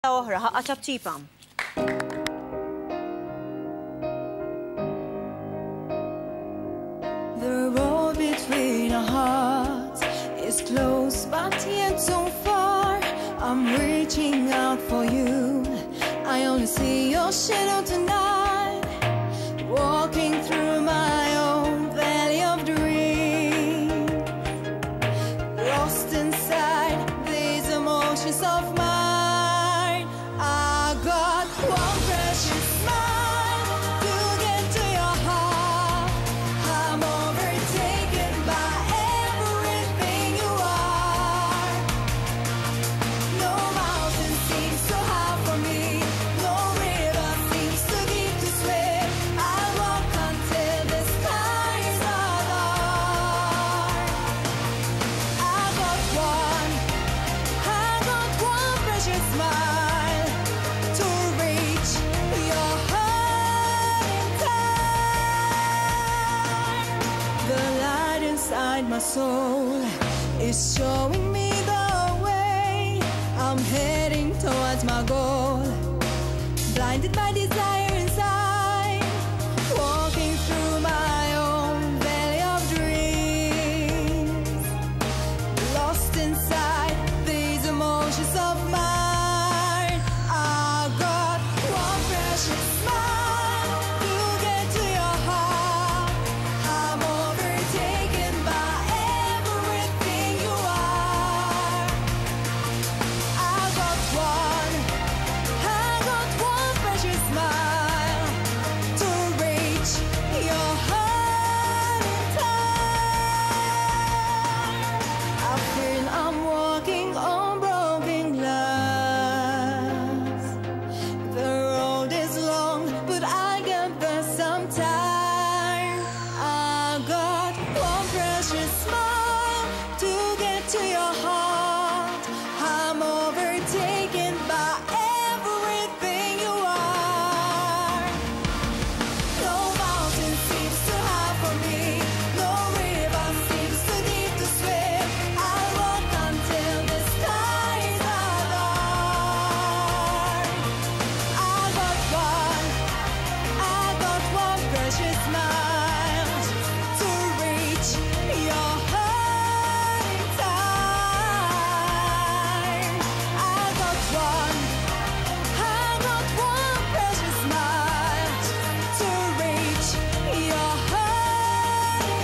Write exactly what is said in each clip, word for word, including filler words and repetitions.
oħra ħaqqa ċabċipa. The road between our hearts is close but yet so far. I'm reaching out for you. I only see your shadow tonight, walking through my own valley of dreams, lost inside these emotions of mine. I got one precious smile to get to your heart. I'm overtaken by everything you are. No mountain seems too high for me, no river seems too deep to swim. I'll walk until the sky is not dark. I got one, I got one precious smile to reach your heart in time. The light inside my soul is showing me the way. I'm heading towards my goal, blinded by desire inside, walking through my own valley of dreams, lost inside these emotions of mine. I got one precious smile to get to your heart. I'm overtaken by everything you are. I got one, I got one precious smile to reach your heart in time. I feel I'm walking on broken glass. The road is long, but I get there sometime. I got one precious smile to get to your heart. I'm overtaken by everything you are. No mountain seems too high for me, no river seems too deep to swim. I'll walk until the sky is not dark. I got one, I got one precious smile to reach your heart in time. I got one, I got one precious smile to reach your heart in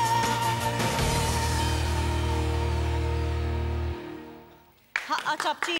time. ħaqqa ċabċipa.